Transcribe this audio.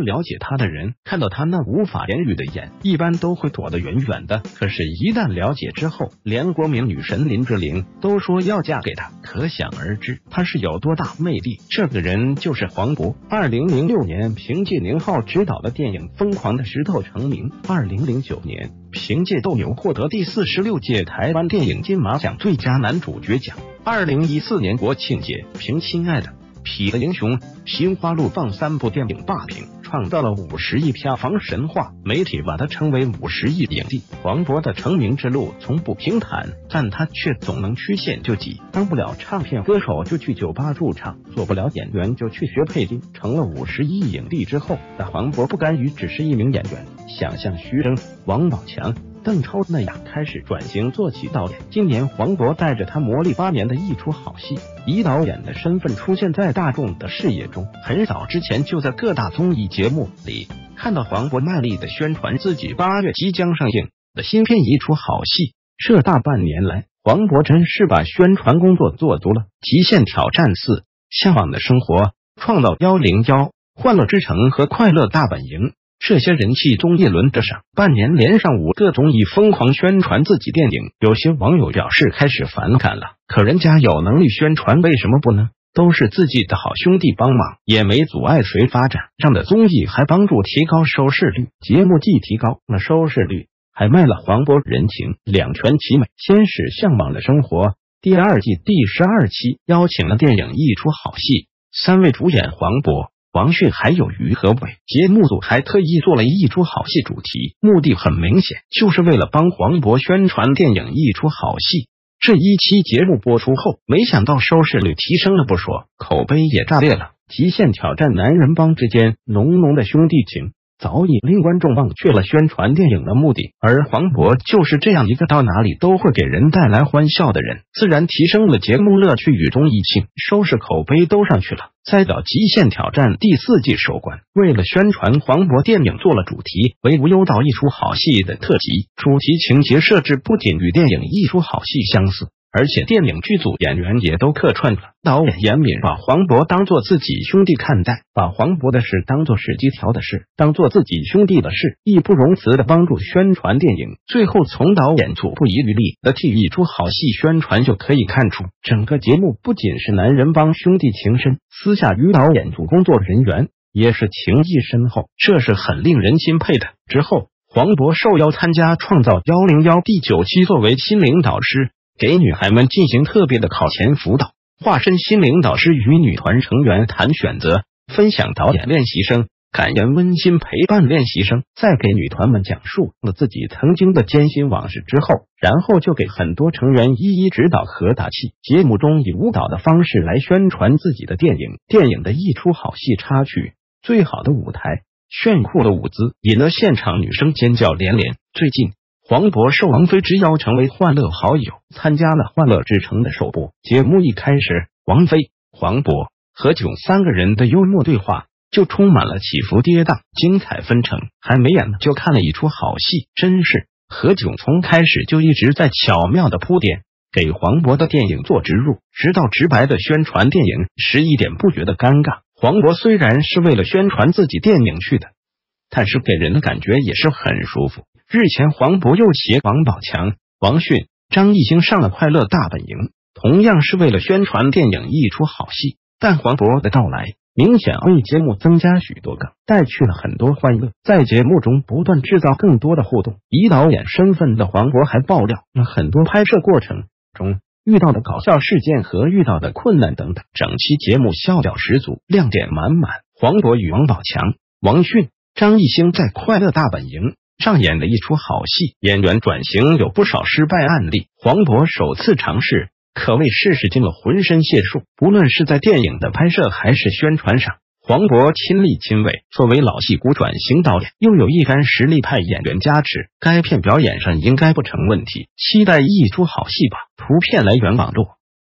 了解他的人，看到他那无法言语的眼，一般都会躲得远远的。可是，一旦了解之后，连国民女神林志玲都说要嫁给他，可想而知他是有多大魅力。这个人就是黄渤。2006年凭借宁浩执导的电影《疯狂的石头》成名。2009年凭借《斗牛》获得第46届台湾电影金马奖最佳男主角奖。2014年国庆节凭《亲爱的》、《痞子英雄》、《心花怒放》3部电影霸屏，创造了50亿票房神话，媒体把他称为50亿影帝。黄渤的成名之路从不平坦，但他却总能曲线救急，当不了唱片歌手就去酒吧驻唱，做不了演员就去学配音。成了50亿影帝之后的黄渤不甘于只是一名演员，想像徐峥、王宝强、邓超那样开始转型做起导演。今年黄渤带着他磨砺8年的一出好戏，以导演的身份出现在大众的视野中。很早之前就在各大综艺节目里看到黄渤卖力的宣传自己8月即将上映的新片一出好戏。这大半年来，黄渤真是把宣传工作做足了。极限挑战4、向往的生活、创造101、欢乐之城和快乐大本营，这些人气综艺轮着上，半年连上5个综艺疯狂宣传自己电影。有些网友表示开始反感了，可人家有能力宣传，为什么不呢？都是自己的好兄弟帮忙，也没阻碍谁发展。上的综艺还帮助提高收视率，节目既提高了收视率，还卖了黄渤人情，两全其美。先是《向往的生活》第2季第12期邀请了电影一出好戏，3位主演黄渤、王迅还有于和伟。节目组还特意做了一出好戏主题，目的很明显，就是为了帮黄渤宣传电影一出好戏。这一期节目播出后，没想到收视率提升了不说，口碑也炸裂了。极限挑战男人帮之间浓浓的兄弟情早已令观众忘却了宣传电影的目的，而黄渤就是这样一个到哪里都会给人带来欢笑的人，自然提升了节目乐趣与综艺性，收视口碑都上去了。再到极限挑战第4季收官，为了宣传黄渤电影做了主题为无忧岛一出好戏的特辑，主题情节设置不仅与电影一出好戏相似，而且电影剧组演员也都客串了。导演严敏把黄渤当作自己兄弟看待，把黄渤的事当作是机条的事，当作自己兄弟的事，义不容辞的帮助宣传电影。最后从导演组不遗余力的替一出好戏宣传，就可以看出整个节目不仅是男人帮兄弟情深，私下与导演组工作人员也是情谊深厚，这是很令人钦佩的。之后黄渤受邀参加创造101第9期，作为心灵导师，给女孩们进行特别的考前辅导，化身心灵导师与女团成员谈选择，分享导演练习生，感言温馨陪伴练习生，再给女团们讲述了自己曾经的艰辛往事之后，然后就给很多成员一一指导和打气。节目中以舞蹈的方式来宣传自己的电影，电影的一出好戏插曲，最好的舞台，炫酷的舞姿，引得现场女生尖叫连连。最近黄渤受王菲之邀成为欢乐好友，参加了《欢乐之城》的首播。节目一开始，王菲、黄渤、何炅3个人的幽默对话就充满了起伏跌宕，精彩纷呈。还没演呢，就看了一出好戏，真是何炅从开始就一直在巧妙的铺垫，给黄渤的电影做植入，直到直白的宣传电影时一点不觉得尴尬。黄渤虽然是为了宣传自己电影去的，但是给人的感觉也是很舒服。日前黄渤又携王宝强、王迅、张艺兴上了《快乐大本营》，同样是为了宣传电影一出好戏，但黄渤的到来明显为节目增加许多梗，带去了很多欢乐，在节目中不断制造更多的互动。以导演身份的黄渤还爆料了很多拍摄过程中遇到的搞笑事件和遇到的困难等等，整期节目笑料十足，亮点满满。黄渤与王宝强、王迅、张艺兴在《快乐大本营》上演的一出好戏，演员转型有不少失败案例，黄渤首次尝试，可谓是使尽了浑身解数。不论是在电影的拍摄还是宣传上，黄渤亲力亲为。作为老戏骨转型导演，又有一干实力派演员加持，该片表演上应该不成问题。期待一出好戏吧。图片来源网络。